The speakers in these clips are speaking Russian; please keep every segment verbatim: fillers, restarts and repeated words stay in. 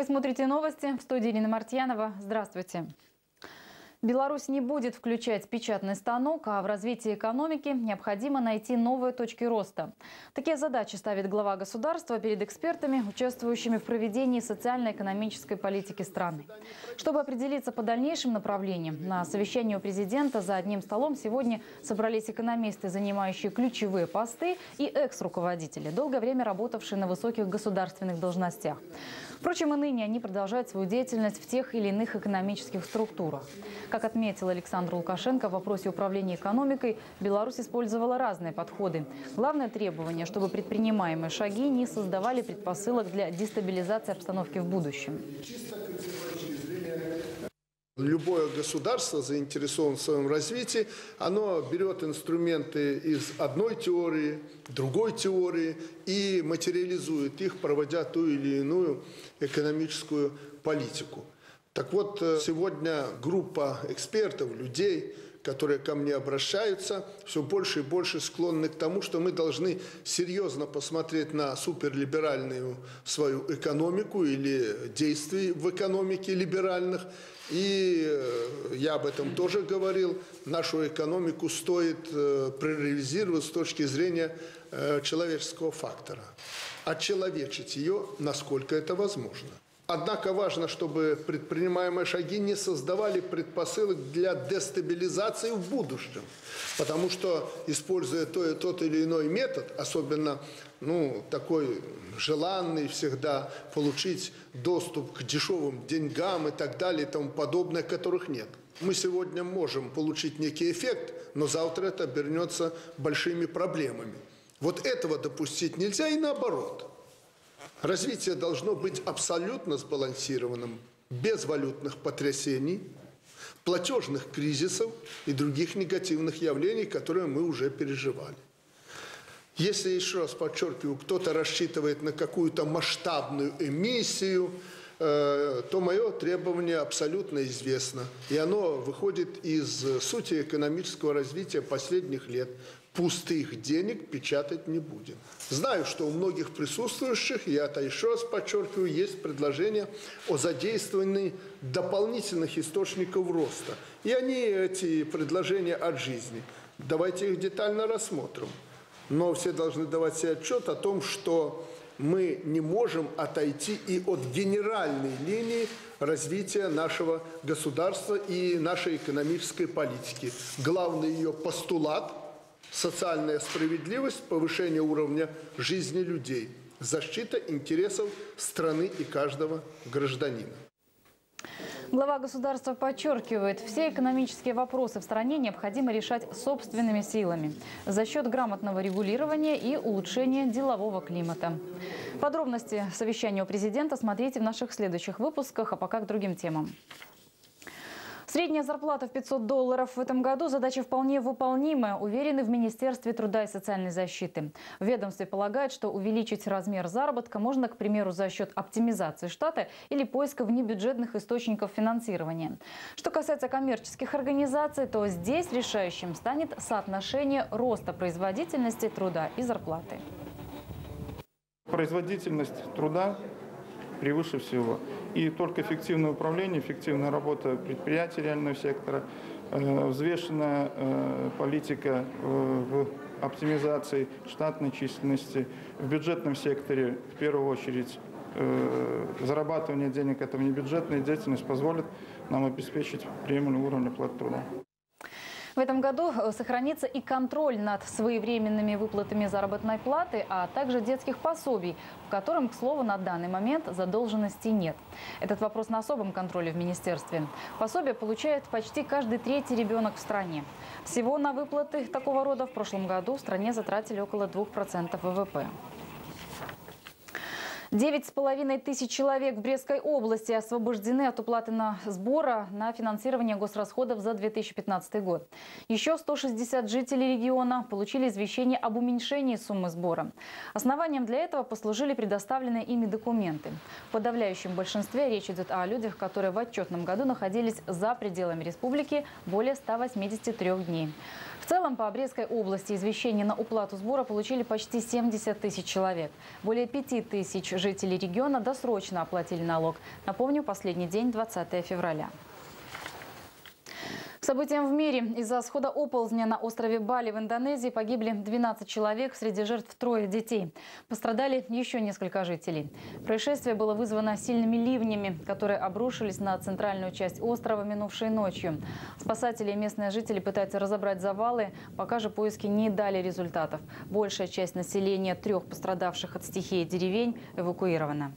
смотрите новости. В студии Ирина Мартьянова. Здравствуйте. Беларусь не будет включать печатный станок, а в развитии экономики необходимо найти новые точки роста. Такие задачи ставит глава государства перед экспертами, участвующими в проведении социально-экономической политики страны. Чтобы определиться по дальнейшим направлениям, на совещании у президента за одним столом сегодня собрались экономисты, занимающие ключевые посты, и экс-руководители, долгое время работавшие на высоких государственных должностях. Впрочем, и ныне они продолжают свою деятельность в тех или иных экономических структурах. Как отметил Александр Лукашенко, в вопросе управления экономикой Беларусь использовала разные подходы. Главное требование, чтобы предпринимаемые шаги не создавали предпосылок для дестабилизации обстановки в будущем. Любое государство, заинтересованное в своем развитии, оно берет инструменты из одной теории, другой теории и материализует их, проводя ту или иную экономическую политику. Так вот, сегодня группа экспертов, людей, которые ко мне обращаются, все больше и больше склонны к тому, что мы должны серьезно посмотреть на суперлиберальную свою экономику или действия в экономике либеральных. И я об этом тоже говорил, нашу экономику стоит приоритизировать с точки зрения человеческого фактора. Очеловечить ее, насколько это возможно. Однако важно, чтобы предпринимаемые шаги не создавали предпосылок для дестабилизации в будущем. Потому что, используя тот или иной метод, особенно ну, такой желанный всегда, получить доступ к дешевым деньгам и так далее и тому подобное, которых нет. Мы сегодня можем получить некий эффект, но завтра это обернется большими проблемами. Вот этого допустить нельзя и наоборот. Развитие должно быть абсолютно сбалансированным, без валютных потрясений, платежных кризисов и других негативных явлений, которые мы уже переживали. Если, еще раз подчеркиваю, кто-то рассчитывает на какую-то масштабную эмиссию, э, то мое требование абсолютно известно. И оно выходит из сути экономического развития последних лет. Пустых денег печатать не будем. Знаю, что у многих присутствующих, я это еще раз подчеркиваю, есть предложение о задействовании дополнительных источников роста. И они, эти предложения, от жизни. Давайте их детально рассмотрим. Но все должны давать себе отчет о том, что мы не можем отойти и от генеральной линии развития нашего государства и нашей экономической политики. Главный ее постулат – социальная справедливость, повышение уровня жизни людей, защита интересов страны и каждого гражданина. Глава государства подчеркивает, все экономические вопросы в стране необходимо решать собственными силами за счет грамотного регулирования и улучшения делового климата. Подробности совещания у президента смотрите в наших следующих выпусках, а пока к другим темам. Средняя зарплата в пятьсот долларов в этом году – задача вполне выполнимая, уверены в Министерстве труда и социальной защиты. В ведомстве полагают, что увеличить размер заработка можно, к примеру, за счет оптимизации штата или поиска внебюджетных источников финансирования. Что касается коммерческих организаций, то здесь решающим станет соотношение роста производительности труда и зарплаты. Производительность труда превыше всего. И только эффективное управление, эффективная работа предприятий реального сектора, э, взвешенная э, политика э, в оптимизации штатной численности, в бюджетном секторе, в первую очередь, э, зарабатывание денег – это внебюджетная деятельность позволит нам обеспечить приемлемый уровень оплаты труда. В этом году сохранится и контроль над своевременными выплатами заработной платы, а также детских пособий, в котором, к слову, на данный момент задолженности нет. Этот вопрос на особом контроле в министерстве. Пособие получает почти каждый третий ребенок в стране. Всего на выплаты такого рода в прошлом году в стране затратили около двух процентов ВВП. Девять с половиной тысяч человек в Брестской области освобождены от уплаты на сбора на финансирование госрасходов за две тысячи пятнадцатый год. Еще сто шестьдесят жителей региона получили извещение об уменьшении суммы сбора. Основанием для этого послужили предоставленные ими документы. В подавляющем большинстве речь идет о людях, которые в отчетном году находились за пределами республики более ста восьмидесяти трёх дней. В целом по Брестской области извещение на уплату сбора получили почти семьдесят тысяч человек. Более пяти тысяч жители региона досрочно оплатили налог. Напомню, последний день двадцатое февраля. К событиям в мире. Из-за схода оползня на острове Бали в Индонезии погибли двенадцать человек, среди жертв трое детей. Пострадали еще несколько жителей. Происшествие было вызвано сильными ливнями, которые обрушились на центральную часть острова минувшей ночью. Спасатели и местные жители пытаются разобрать завалы, пока же поиски не дали результатов. Большая часть населения трех пострадавших от стихии деревень эвакуирована.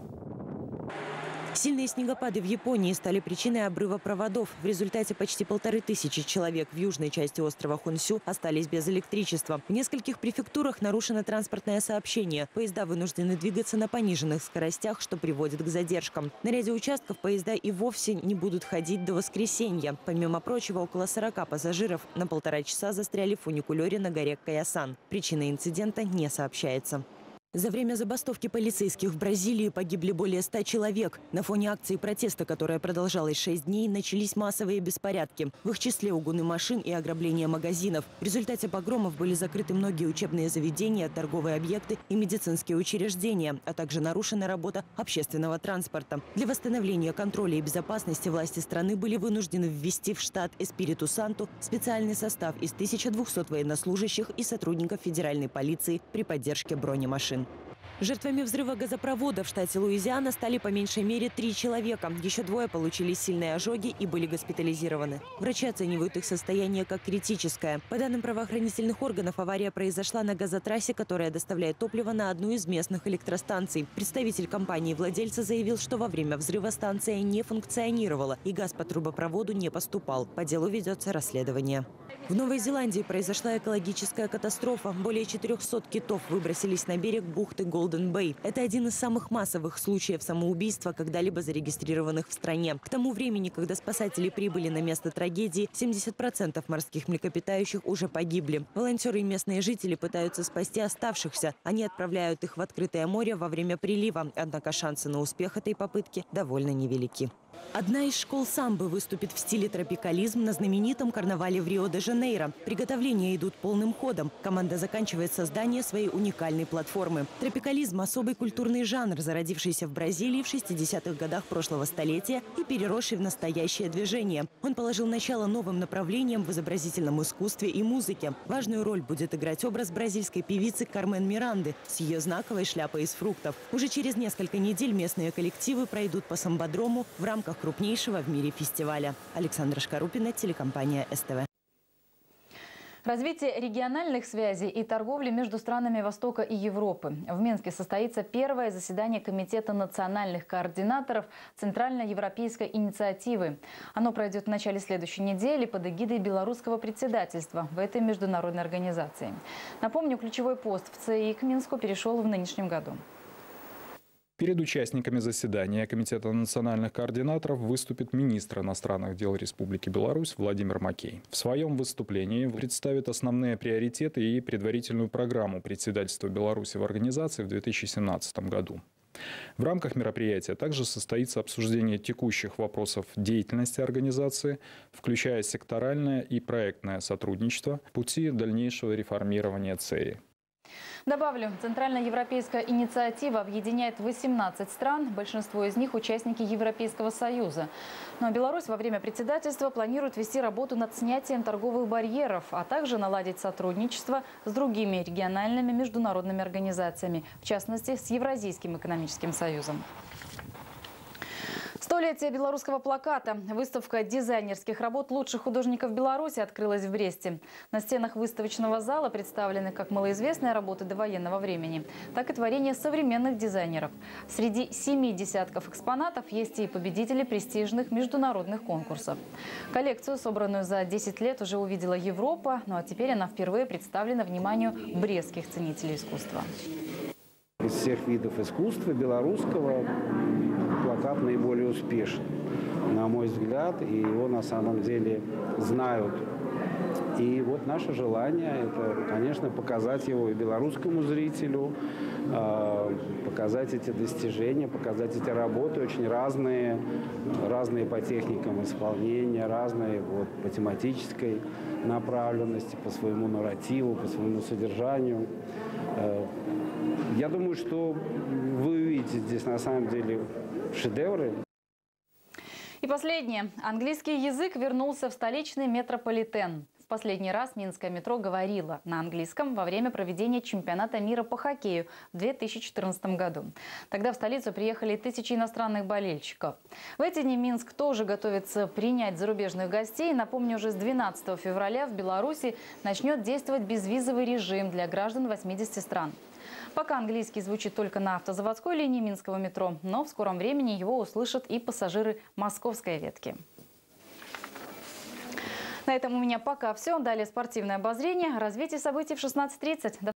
Сильные снегопады в Японии стали причиной обрыва проводов. В результате почти полторы тысячи человек в южной части острова Хонсю остались без электричества. В нескольких префектурах нарушено транспортное сообщение. Поезда вынуждены двигаться на пониженных скоростях, что приводит к задержкам. На ряде участков поезда и вовсе не будут ходить до воскресенья. Помимо прочего, около сорока пассажиров на полтора часа застряли в фуникулере на горе Каясан. Причина инцидента не сообщается. За время забастовки полицейских в Бразилии погибли более ста человек. На фоне акции протеста, которая продолжалась шесть дней, начались массовые беспорядки. В их числе угоны машин и ограбление магазинов. В результате погромов были закрыты многие учебные заведения, торговые объекты и медицинские учреждения, а также нарушена работа общественного транспорта. Для восстановления контроля и безопасности власти страны были вынуждены ввести в штат Эспириту-Санту специальный состав из тысячи двухсот военнослужащих и сотрудников федеральной полиции при поддержке бронемашин. Жертвами взрыва газопровода в штате Луизиана стали по меньшей мере три человека. Еще двое получили сильные ожоги и были госпитализированы. Врачи оценивают их состояние как критическое. По данным правоохранительных органов, авария произошла на газотрассе, которая доставляет топливо на одну из местных электростанций. Представитель компании-владельца заявил, что во время взрыва станция не функционировала и газ по трубопроводу не поступал. По делу ведется расследование. В Новой Зеландии произошла экологическая катастрофа. Более четырёхсот китов выбросились на берег бухты Голден-Бэй. Это один из самых массовых случаев самоубийства, когда-либо зарегистрированных в стране. К тому времени, когда спасатели прибыли на место трагедии, семьдесят процентов морских млекопитающих уже погибли. Волонтеры и местные жители пытаются спасти оставшихся. Они отправляют их в открытое море во время прилива. Однако шансы на успех этой попытки довольно невелики. Одна из школ самбо выступит в стиле тропикализм на знаменитом карнавале в Рио-де-Жанейро. Приготовления идут полным ходом. Команда заканчивает создание своей уникальной платформы. Тропикализм – особый культурный жанр, зародившийся в Бразилии в шестидесятых годах прошлого столетия и переросший в настоящее движение. Он положил начало новым направлениям в изобразительном искусстве и музыке. Важную роль будет играть образ бразильской певицы Кармен Миранды с ее знаковой шляпой из фруктов. Уже через несколько недель местные коллективы пройдут по самбодрому в рамках крупнейшего в мире фестиваля. Александра Шкарупина, телекомпания СТВ. Развитие региональных связей и торговли между странами Востока и Европы. В Минске состоится первое заседание Комитета национальных координаторов Центральноевропейской инициативы. Оно пройдет в начале следующей недели под эгидой белорусского председательства в этой международной организации. Напомню, ключевой пост в ЦИИ к Минску перешел в нынешнем году. Перед участниками заседания Комитета национальных координаторов выступит министр иностранных дел Республики Беларусь Владимир Макей. В своем выступлении представит основные приоритеты и предварительную программу председательства Беларуси в организации в две тысячи семнадцатом году. В рамках мероприятия также состоится обсуждение текущих вопросов деятельности организации, включая секторальное и проектное сотрудничество, пути дальнейшего реформирования ЦЕИ. Добавлю, Центральноевропейская инициатива объединяет восемнадцать стран, большинство из них участники Европейского Союза. Но Беларусь во время председательства планирует вести работу над снятием торговых барьеров, а также наладить сотрудничество с другими региональными международными организациями, в частности, с Евразийским экономическим союзом. Столетие белорусского плаката. Выставка дизайнерских работ лучших художников Беларуси открылась в Бресте. На стенах выставочного зала представлены как малоизвестные работы довоенного времени, так и творения современных дизайнеров. Среди семи десятков экспонатов есть и победители престижных международных конкурсов. Коллекцию, собранную за десять лет, уже увидела Европа, ну а теперь она впервые представлена вниманию брестских ценителей искусства. Из всех видов искусства белорусского плакат наиболее успешен, на мой взгляд, и его на самом деле знают. И вот наше желание – это, конечно, показать его и белорусскому зрителю, показать эти достижения, показать эти работы очень разные, разные по техникам исполнения, разные вот, по тематической направленности, по своему нарративу, по своему содержанию. Я думаю, что вы увидите увидите здесь на самом деле шедевры. И последнее. Английский язык вернулся в столичный метрополитен. В последний раз минское метро говорило на английском во время проведения чемпионата мира по хоккею в две тысячи четырнадцатом году. Тогда в столицу приехали тысячи иностранных болельщиков. В эти дни Минск тоже готовится принять зарубежных гостей. Напомню, уже с двенадцатого февраля в Беларуси начнет действовать безвизовый режим для граждан восьмидесяти стран. Пока английский звучит только на автозаводской линии минского метро, но в скором времени его услышат и пассажиры московской ветки. На этом у меня пока все. Далее спортивное обозрение. Развитие событий в шестнадцать тридцать.